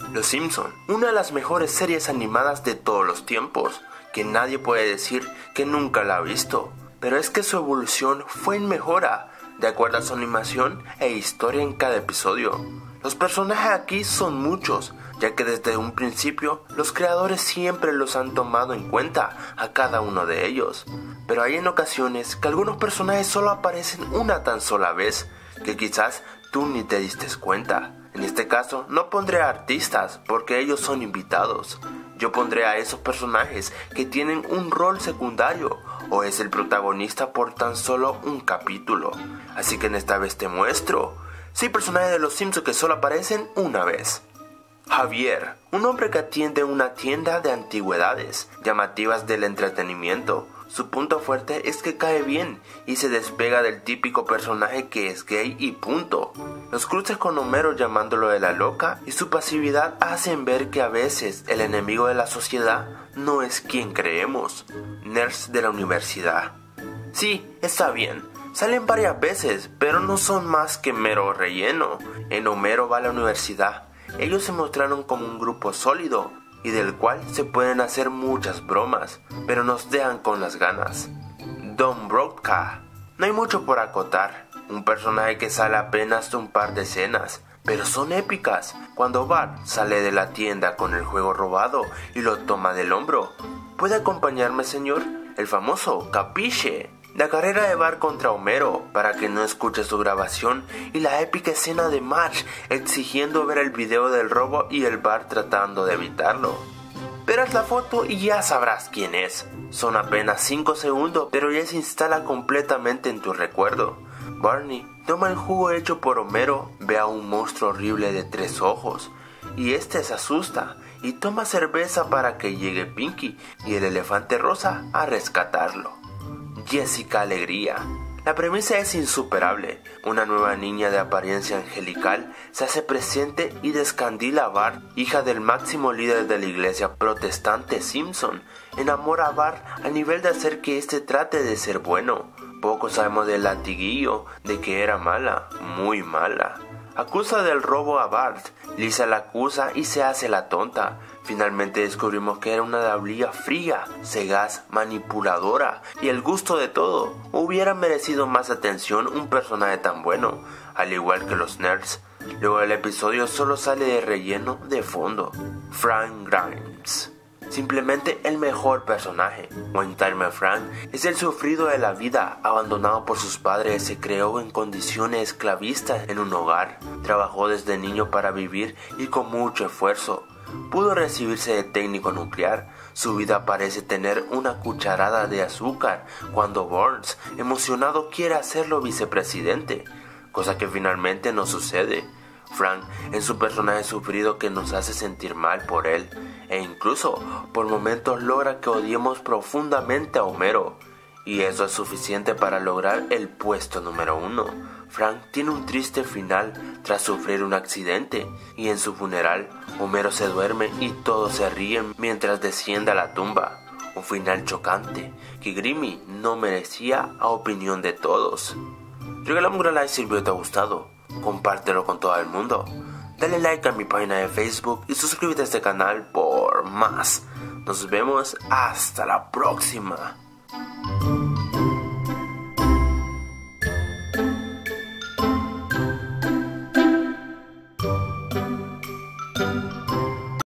Los Simpson, una de las mejores series animadas de todos los tiempos, que nadie puede decir que nunca la ha visto, pero es que su evolución fue en mejora, de acuerdo a su animación e historia en cada episodio. Los personajes aquí son muchos, ya que desde un principio los creadores siempre los han tomado en cuenta a cada uno de ellos, pero hay en ocasiones que algunos personajes solo aparecen una tan sola vez, que quizás tú ni te diste cuenta. En este caso no pondré a artistas porque ellos son invitados. Yo pondré a esos personajes que tienen un rol secundario o es el protagonista por tan solo un capítulo. Así que en esta vez te muestro 6 personajes de los Simpsons que solo aparecen una vez. Javier, un hombre que atiende una tienda de antigüedades llamativas del entretenimiento. Su punto fuerte es que cae bien y se despega del típico personaje que es gay y punto. Los cruces con Homero llamándolo de la loca y su pasividad hacen ver que a veces el enemigo de la sociedad no es quien creemos. Nerds de la universidad. Sí, está bien, salen varias veces, pero no son más que mero relleno. En Homero va a la universidad. Ellos se mostraron como un grupo sólido y del cual se pueden hacer muchas bromas, pero nos dejan con las ganas. Don Broca. No hay mucho por acotar, un personaje que sale apenas un par de escenas, pero son épicas. Cuando Bart sale de la tienda con el juego robado y lo toma del hombro. ¿Puede acompañarme, señor? El famoso capiche. La carrera de Bart contra Homero para que no escuche su grabación y la épica escena de Marge exigiendo ver el video del robo y el Bart tratando de evitarlo. Verás la foto y ya sabrás quién es. Son apenas 5 segundos, pero ya se instala completamente en tu recuerdo. Barney toma el jugo hecho por Homero, ve a un monstruo horrible de 3 ojos y este se asusta y toma cerveza para que llegue Pinky y el elefante rosa a rescatarlo. Jessica Alegría. La premisa es insuperable. Una nueva niña de apariencia angelical se hace presente y descandila a Bart, hija del máximo líder de la iglesia protestante Simpson. Enamora a Bart a nivel de hacer que éste trate de ser bueno. Poco sabemos del latiguillo, de que era mala, muy mala. Acusa del robo a Bart, Lisa la acusa y se hace la tonta. Finalmente descubrimos que era una diablilla fría, sagaz, manipuladora y el gusto de todo. Hubiera merecido más atención un personaje tan bueno, al igual que los nerds. Luego del episodio solo sale de relleno de fondo. Frank Grimes. Simplemente el mejor personaje. One Timer Frank es el sufrido de la vida, abandonado por sus padres, se creó en condiciones esclavistas en un hogar, trabajó desde niño para vivir y con mucho esfuerzo pudo recibirse de técnico nuclear. Su vida parece tener una cucharada de azúcar cuando Burns, emocionado, quiere hacerlo vicepresidente, cosa que finalmente no sucede. Frank es un personaje sufrido que nos hace sentir mal por él e incluso por momentos logra que odiemos profundamente a Homero, y eso es suficiente para lograr el puesto número 1. Frank tiene un triste final tras sufrir un accidente y en su funeral Homero se duerme y todos se ríen mientras desciende a la tumba. Un final chocante que Grimmy no merecía a opinión de todos. Regálame un gran like si el video te ha gustado. Compártelo con todo el mundo. Dale like a mi página de Facebook y suscríbete a este canal por más. Nos vemos hasta la próxima.